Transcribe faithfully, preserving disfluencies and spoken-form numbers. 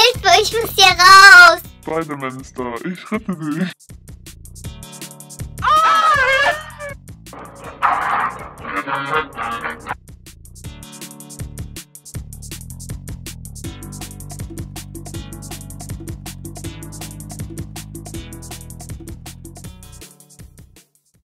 Hilfe, ich muss hier raus. Spider-Man ist da. Ich rette dich. Ah!